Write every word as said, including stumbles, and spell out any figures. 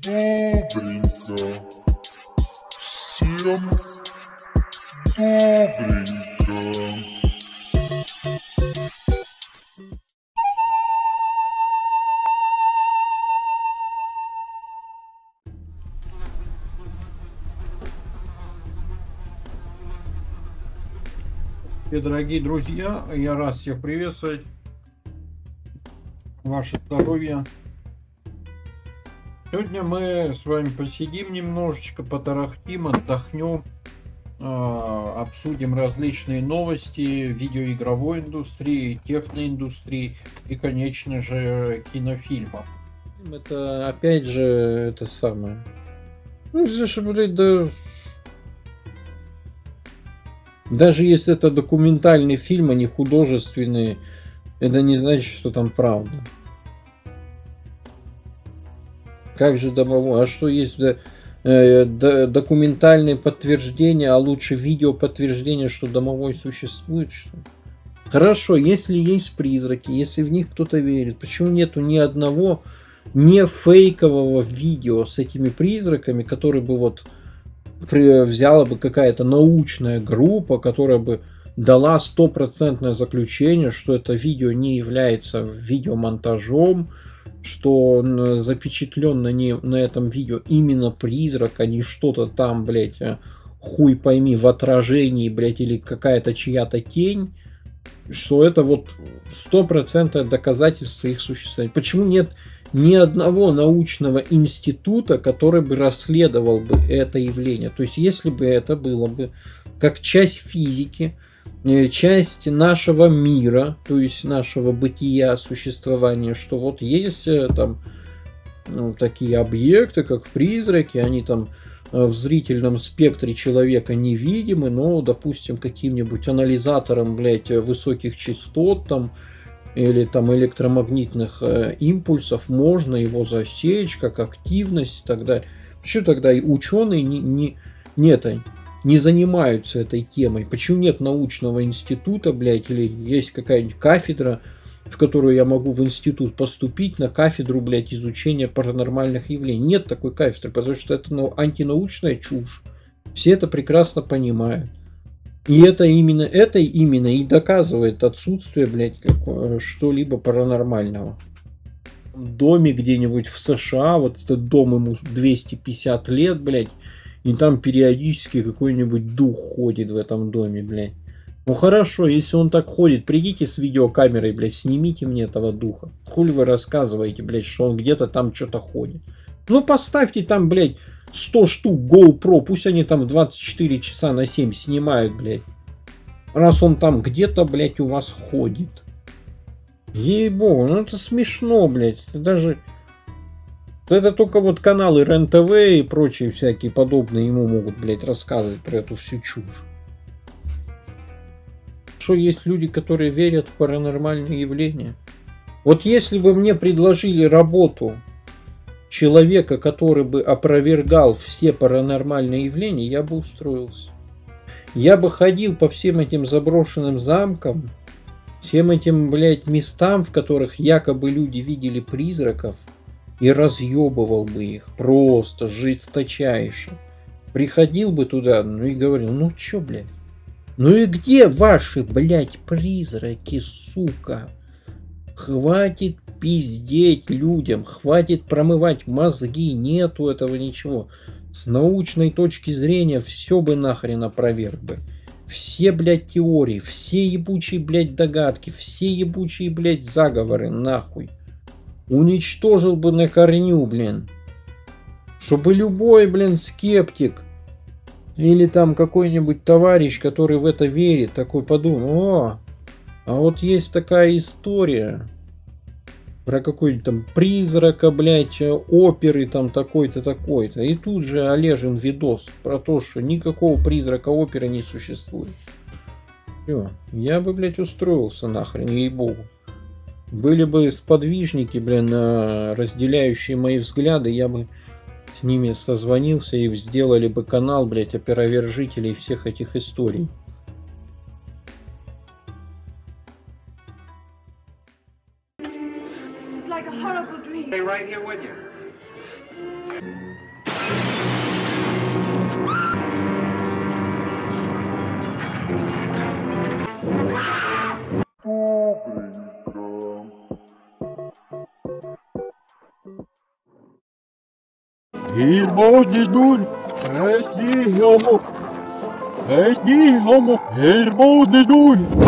Добренько. Всем добренько. Дорогие друзья, я рад всех приветствовать. Ваше здоровье. Сегодня мы с вами посидим немножечко, потарахтим, отдохнем, обсудим различные новости видеоигровой индустрии, техноиндустрии и, конечно же, кинофильмов. Это опять же это самое. Ну, же, блядь, да. Даже если это документальный фильм, а не художественный, это не значит, что там правда. Как же домовой? А что есть э, э, документальные подтверждения, а лучше видео подтверждения, что домовой существует? Что? Хорошо, если есть призраки, если в них кто-то верит, почему нету ни одного не фейкового видео с этими призраками, который бы вот взяла бы какая-то научная группа, которая бы дала стопроцентное заключение, что это видео не является видеомонтажом, что запечатлен на, не, на этом видео именно призрак, а не что-то там, блядь, хуй пойми, в отражении, блядь, или какая-то чья-то тень, что это вот стопроцентное доказательство их существования. Почему нет ни одного научного института, который бы расследовал бы это явление? То есть, если бы это было бы как часть физики, часть нашего мира, то есть нашего бытия, существования, что вот есть там ну, такие объекты, как призраки, они там в зрительном спектре человека невидимы, но, допустим, каким-нибудь анализатором, блядь, высоких частот там, или там электромагнитных э, импульсов можно его засечь как активность и так далее. Почему тогда и ученые не, не, не, это, не занимаются этой темой? Почему нет научного института, блядь, или есть какая-нибудь кафедра, в которую я могу в институт поступить на кафедру, блядь, изучения паранормальных явлений? Нет такой кафедры, потому что это ну, антинаучная чушь. Все это прекрасно понимают. И это именно, это именно и доказывает отсутствие, блядь, что-либо паранормального. В доме где-нибудь в США, вот этот дом ему двести пятьдесят лет, блядь, и там периодически какой-нибудь дух ходит в этом доме, блядь. Ну хорошо, если он так ходит, придите с видеокамерой, блядь, снимите мне этого духа. Хули вы рассказываете, блядь, что он где-то там что-то ходит. Ну поставьте там, блядь, сто штук GoPro, пусть они там в двадцать четыре часа на семь снимают, блядь. Раз он там где-то, блядь, у вас ходит. Ей-богу, ну это смешно, блядь. Это даже... Это только вот каналы РЕН-ТВ и прочие всякие подобные ему могут, блядь, рассказывать про эту всю чушь. Что есть люди, которые верят в паранормальные явления. Вот если бы мне предложили работу человека, который бы опровергал все паранормальные явления, я бы устроился. Я бы ходил по всем этим заброшенным замкам, всем этим, блядь, местам, в которых якобы люди видели призраков, и разъебывал бы их просто жесточайше. Приходил бы туда, ну и говорил, ну чё, блядь, ну и где ваши, блядь, призраки, сука? Хватит пиздеть людям, хватит промывать мозги, нету этого ничего. С научной точки зрения все бы нахрен опроверг бы. Все, блядь, теории, все ебучие, блядь, догадки, все ебучие, блядь, заговоры, нахуй. Уничтожил бы на корню, блин. Чтобы любой, блин, скептик или там какой-нибудь товарищ, который в это верит, такой подумал, о, а вот есть такая история про какой-нибудь там призрака, блядь, оперы там такой-то, такой-то. И тут же Олежин видос про то, что никакого призрака оперы не существует. Все, я бы, блядь, устроился нахрен, ей-богу. Были бы сподвижники, блин, разделяющие мои взгляды, я бы с ними созвонился и сделали бы канал, блядь, опровержителей всех этих историй. Like a horrible dream. Stay right here with you. Hermosdedun, Esti homo, Esti homo, Hermosdedun.